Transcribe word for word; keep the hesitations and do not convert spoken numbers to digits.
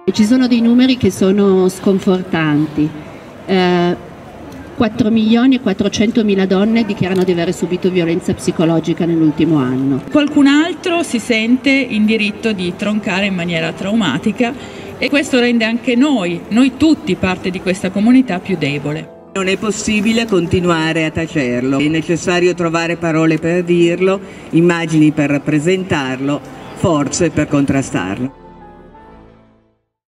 Ci sono dei numeri che sono sconfortanti. Eh, quattro milioni e quattrocentomila donne dichiarano di aver subito violenza psicologica nell'ultimo anno. Qualcun altro si sente in diritto di troncare in maniera traumatica e questo rende anche noi, noi tutti, parte di questa comunità più debole. Non è possibile continuare a tacerlo, è necessario trovare parole per dirlo, immagini per rappresentarlo, forze per contrastarlo.